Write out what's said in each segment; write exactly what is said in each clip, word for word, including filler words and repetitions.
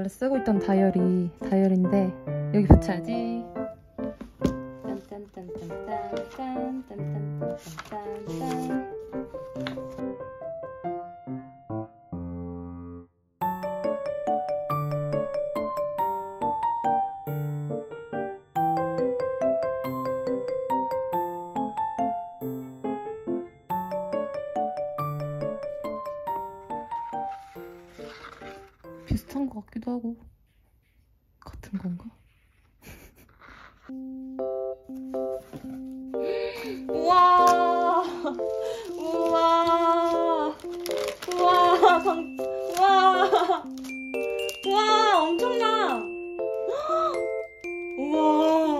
원래 쓰고 있던 다이어리 다이어리인데 여기 붙여야지. 딴딴딴딴딴딴딴딴딴딴딴. 비슷한 것 같기도 하고 같은 건가? 우와 우와 우와 방... 우와 우와 엄청나. 우와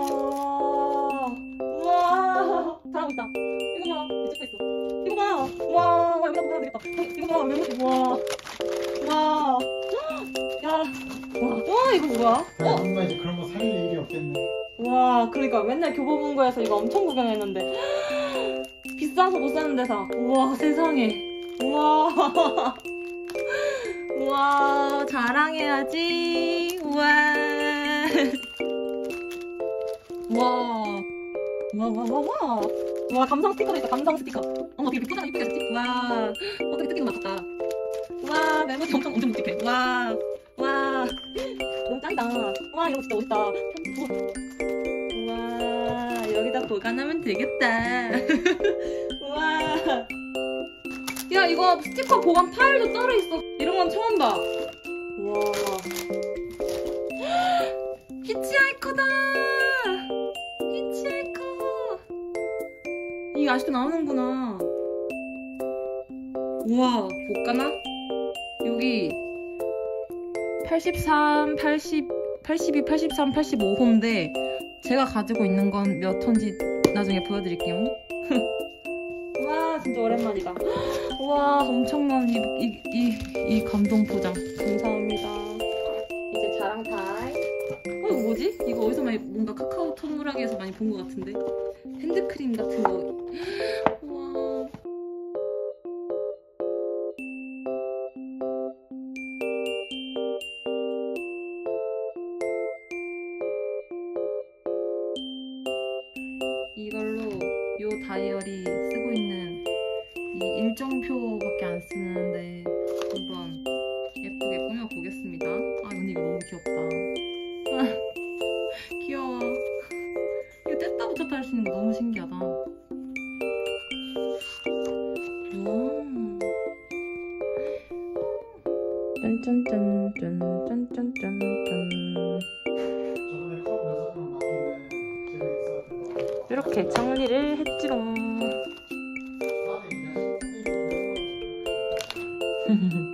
우와 잘하고 있다. 이거 봐 찍고 있어. 이거 봐. 우와 여기다 보면 되겠다. 이거 봐 왜 이렇게. 우와 우와 야, 와, 와 이거 뭐야? 어? 엄마 이제 그런 거 살릴 일이 없겠네. 와, 그러니까 맨날 교보문고에서 이거 엄청 구경했는데 비싸서 못 사는 데사. 우와, 세상에. 우와, 우와, 자랑해야지. 우와, 우와, 우와, 우와, 우와, 우와. 와, 감성 스티커도 있다. 감성 스티커. 어머, 어떻게 포장 이쁘게 했지? 와, 어떻게 뜯기는 거 같다. 와, 메모지 엄청 엄청 묵직해. 와. 와 너무 짱이다. 와 이거 진짜 멋있다. 우와 여기다 보관하면 되겠다. 우와 야 이거 스티커 보관 파일도 따로 있어. 이런 건 처음 봐. 우와 히치하이커다. 히치하이커 이게 아직도 나오는구나. 우와 볼까나? 여기 팔십삼, 팔십, 팔십이, 팔십삼, 팔십오 호인데 제가 가지고 있는 건 몇 호인지 나중에 보여드릴게요. 와 진짜 오랜만이다. 와 엄청난 이, 이, 이, 이 감동 포장 감사합니다. 이제 자랑 타임. 어 이거 뭐지? 이거 어디서 많이 뭔가 카카오 톡무라기에서 많이 본 것 같은데 핸드크림 같은 거. 우와 이걸로 요 다이어리 쓰고 있는 이 일정표밖에 안 쓰는데 한번 예쁘게 꾸며보겠습니다. 아 근데 이거 너무 귀엽다. 아, 귀여워. 이거 뗐다 붙였다 할 수 있는 거 너무 신기하다. 음. 짠짠짠짠짠짠짠짠. 이렇게 정리를 했지롱.